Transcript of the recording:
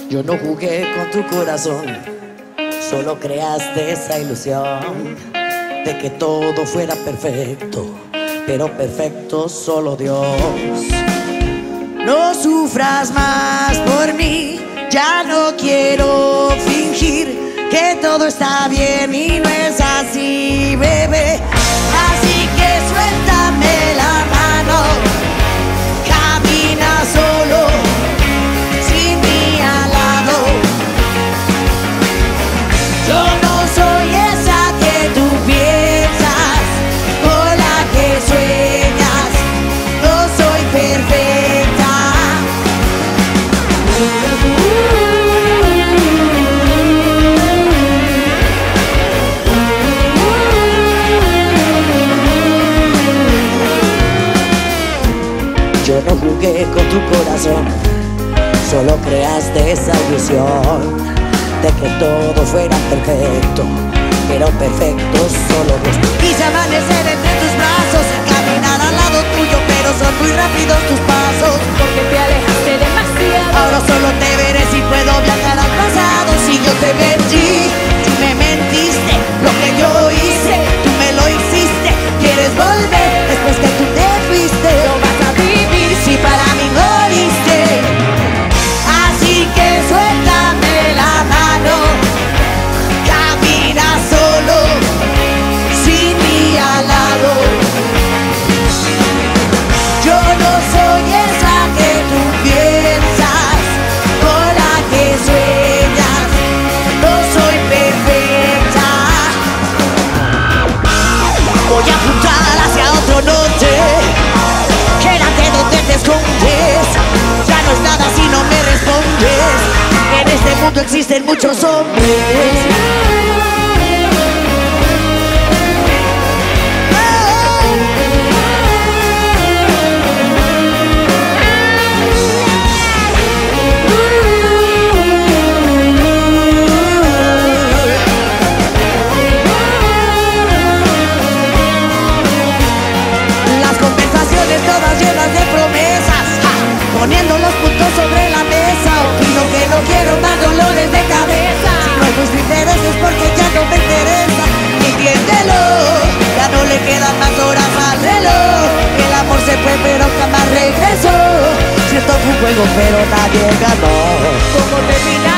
Yo no jugué con tu corazón, solo creaste esa ilusión de que todo fuera perfecto, pero perfecto solo Dios. No sufras más por mí, ya no quiero fingir que todo está bien y no es así, bebé. Así que suéltame la mano, camina solo, sin mí al lado. Yo no soy esa que tú piensas, con la que sueñas, no soy perfecta. Yo no jugué con tu corazón, solo creaste esa ilusión de que todo fuera perfecto, pero perfecto solo Dios. Quise amanecer entre tus brazos, caminar al lado tuyo, pero son muy rápidos tus pasos, porque te alejaste demasiado. ahora solo te veré si puedo viajar al pasado. Si yo te mentí, tú me mentiste, lo que yo hice, tú me lo hiciste. Quieres volver después que tú te fuiste, No vas a vivir si para mí moriste. Así que suéltame la mano, camina solo, sin mí al lado. Yo no soy esa que tú piensas, con la que sueñas, no soy perfecta. Voy a apuntar hacia otro norte, quédate donde te escondes. Ya no es nada si no me respondes. En este mundo existen muchos hombres. Las conversaciones todas llenas de promesas, poniendo los puntos sobre la mesa. Opino que no quiero más dolores de cabeza. Si no es tus intereses porque ya no me interesa. Entiéndelo, ya no le quedan más horas al reloj. Que el amor se fue pero jamás regresó. Cierto fue un juego pero nadie ganó. como terminar.